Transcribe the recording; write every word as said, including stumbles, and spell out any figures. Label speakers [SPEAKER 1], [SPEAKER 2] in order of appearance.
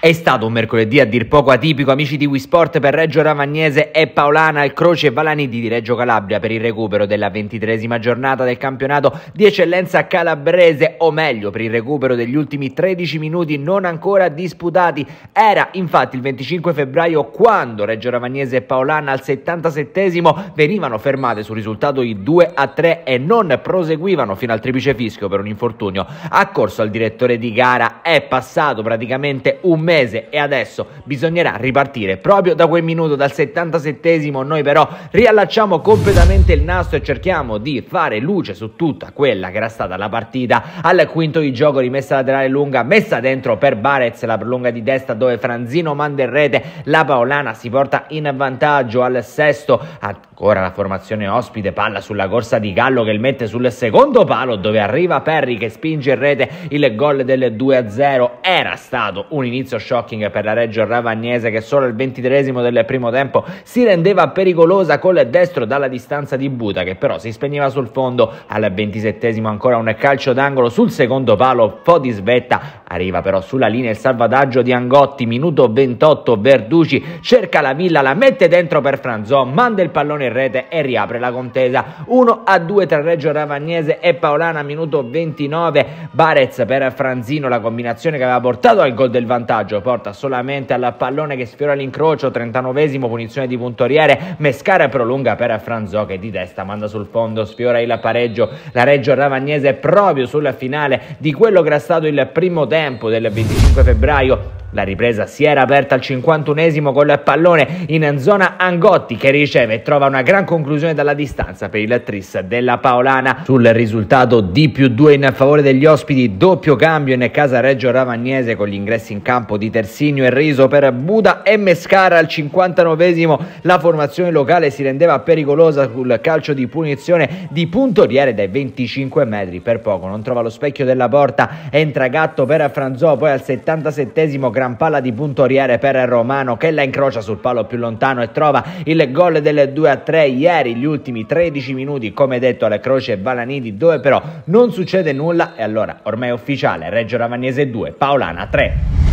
[SPEAKER 1] È stato un mercoledì a dir poco atipico, amici di WeSport, per Reggio Ravagnese e Paolana al Croce e Valanidi di Reggio Calabria per il recupero della ventitreesima giornata del campionato di eccellenza calabrese, o meglio per il recupero degli ultimi tredici minuti non ancora disputati. Era infatti il venticinque febbraio quando Reggio Ravagnese e Paolana al settantasettesimo venivano fermate sul risultato di due a tre e non proseguivano fino al triplice fischio per un infortunio accorso al direttore di gara. È passato praticamente un mese e adesso bisognerà ripartire proprio da quel minuto, dal settantasettesimo. Noi però riallacciamo completamente il nastro e cerchiamo di fare luce su tutta quella che era stata la partita. Al quinto di gioco, rimessa laterale lunga messa dentro per Barez, la prolunga di destra dove Franzino manda in rete, la Paolana si porta in vantaggio. Al sesto ancora la formazione ospite, palla sulla corsa di Gallo che il mette sul secondo palo dove arriva Perri che spinge in rete il gol del due a zero. Era stato un inizio shocking per la Reggio Ravagnese che solo al ventitreesimo del primo tempo si rendeva pericolosa col destro dalla distanza di Buta, che però si spegneva sul fondo. Al ventisettesimo ancora un calcio d'angolo sul secondo palo, Fodi svetta, arriva però sulla linea il salvataggio di Angotti. Minuto ventotto, Verduci cerca la Villa, la mette dentro per Franzò, manda il pallone in rete e riapre la contesa. uno a due tra Reggio Ravagnese e Paolana. Minuto ventinove, Barez per Franzino, la combinazione che aveva portato al gol del vantaggio porta solamente al pallone che sfiora l'incrocio. trentanovesimo, punizione di puntoriere, Mescara prolunga per Franzò che di testa manda sul fondo, sfiora il pareggio. La Reggio Ravagnese proprio sul finale di quello che era stato il primo tempo del venticinque febbraio. La ripresa si era aperta al cinquantunesimo col pallone in zona Angotti che riceve e trova una gran conclusione dalla distanza per il tris della Paolana. Sul risultato di più due in favore degli ospiti, doppio cambio in casa Reggio Ravagnese con gli ingressi in campo di Tersinio e Riso per Buda e Mescara. Al cinquantanovesimo la formazione locale si rendeva pericolosa sul calcio di punizione di Puntoriere dai venticinque metri, per poco non trova lo specchio della porta, entra Gatto per Franzò. Poi al settantasettesimo gran palla di Puntoriere per Romano che la incrocia sul palo più lontano e trova il gol del due a tre. Ieri gli ultimi tredici minuti come detto alle Croce e Valanidi dove però non succede nulla e allora ormai è ufficiale: Reggio Ravagnese due, Paolana tre.